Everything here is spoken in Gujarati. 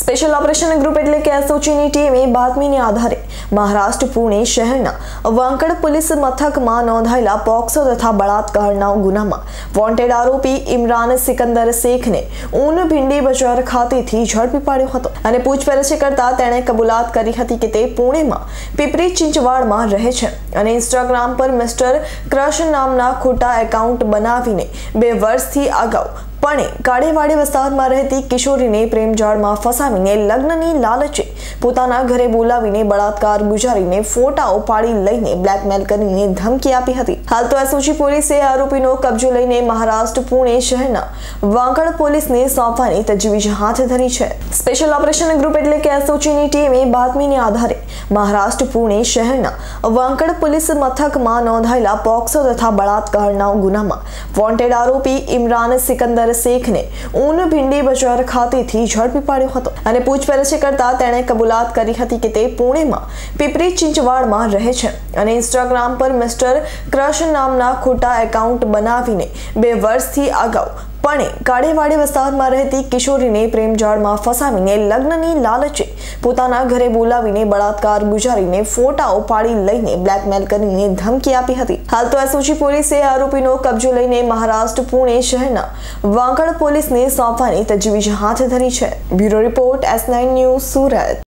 સ્પેશિયલ ઓપરેશન ગ્રુપ એટલે કે એસઓજીની ટીમે બાતમીને આધારે મહારાષ્ટ્ર પુણે શહેરના વાંકડ પોલીસ મથકમાં નોંધાયેલા પોક્સો તથા બળાત્કારના ગુનામાં વોન્ટેડ આરોપી ઇમરાન સિકંદર શેખને ઊન ભીંડી બજાર ખાતેથી ઝડપી પાડ્યો હતો અને પૂછપરછ કરતા તેણે કબૂલાત કરી હતી કે તે પુણેમાં પીપરી ચિંચવાડમાં રહે છે અને ઇન્સ્ટાગ્રામ પર મિસ્ટર ક્રશ નામના ખોટા એકાઉન્ટ બનાવીને 2 વર્ષથી અગાઉ પણ કાળેવાડી વિસ્તારમાં રહેતી કિશોરીને પ્રેમજાળમાં ફસાવીને લગ્નની લાલચે પોતાના ઘરે બોલાવીને બળાત્કાર ગુજારીને ફોટાઓ પાડી લઈને બ્લેકમેલ કરીને ધમકી આપી હતી। હાલ તો એસઓજી પોલીસે આરોપીનો કબજો લઈને મહારાષ્ટ્ર પુણે શહેરના વાંકડ પોલીસને સોંપવાની તજવીજ હાથ ધરી છે। સ્પેશિયલ ઓપરેશન ગ્રુપ એટલે કે એસઓજીની ટીમે બાતમીને આધારે મહારાષ્ટ્ર પુણે શહેરના વાંકડ પોલીસ મથકમાં નોંધાયેલા પોક્સો તથા બળાત્કારના ગુનામાં વોન્ટેડ આરોપી ઇમરાન સિકંદર શેખને ઊન ભીંડી બજાર ખાતેથી ઝડપી પાડ્યો હતો અને પૂછપરછ કરતા તેણે કબૂલાત કરી હતી કે તે પુણેમાં પીપરી ચિંચવાડમાં રહે છે અને ઇન્સ્ટાગ્રામ પર મિસ્ટર ક્રશ નામના ખોટા એકાઉન્ટ બનાવીને 2 વર્ષથી અગાઉ પણ કાળેવાડી વિસ્તારમાં રહેતી કિશોરીને પ્રેમજાળમાં ફસાવીને લગ્નની લાલચે પોતાના ઘરે બોલાવીને બળાત્કાર ગુજારીને ફોટાઓ પાડી લઈને બ્લેકમેલ કરીને ધમકી આપી હતી। હાલ તો એસઓજી પોલીસે આરોપીનો કબજો લઈને મહારાષ્ટ્ર પુણે શહેરના વાંકડ પોલીસને સોંપવાની તજવીજ હાથ ધરી છે। Bureau report S9 news Surat.